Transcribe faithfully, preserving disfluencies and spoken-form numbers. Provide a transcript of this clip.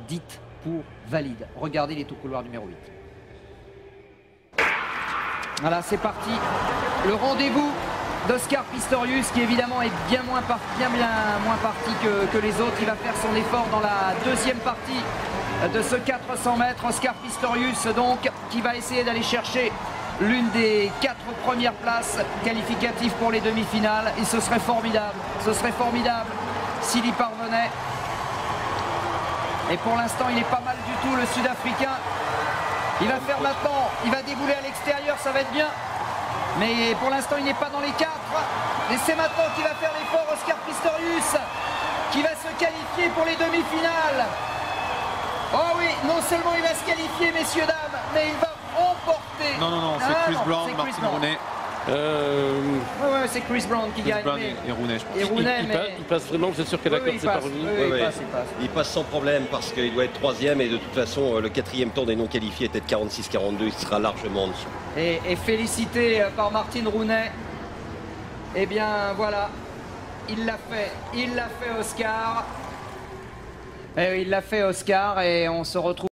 dite pour valide. Regardez les tours couloir numéro huit. Voilà, c'est parti. Le rendez-vous d'Oscar Pistorius, qui évidemment est bien moins, par, bien, bien moins parti que, que les autres. Il va faire son effort dans la deuxième partie de ce quatre cents mètres. Oscar Pistorius, donc, qui va essayer d'aller chercher l'une des quatre premières places qualificatives pour les demi-finales. Et ce serait formidable. Ce serait formidable s'il y parvenait. Et pour l'instant, il est pas mal du tout, le Sud-Africain. Il va faire maintenant, il va débouler à l'extérieur, ça va être bien. Mais pour l'instant, il n'est pas dans les quatre. Et c'est maintenant qu'il va faire l'effort, Oscar Pistorius, qui va se qualifier pour les demi-finales. Oh oui, non seulement il va se qualifier, messieurs, dames, mais il va remporter. Non, non, non, c'est ah, Chris Brown, Martin Rouney. Euh... Ouais, ouais, c'est Chris Brown qui Chris gagne. Brown mais... et Rouney, je pense. Et Rouney, il, mais... il, passe, il passe vraiment, vous êtes sûr que oui, d'accord, oui, c'est pas revenu. oui, oui, il, oui. passe, il passe. Il passe sans problème parce qu'il doit être troisième et de toute façon le quatrième temps des non qualifiés était de quarante-six quarante-deux, il sera largement en dessous. Et, et félicité par Martin Rouney. Eh bien voilà, il l'a fait, il l'a fait Oscar. Et il l'a fait Oscar et on se retrouve.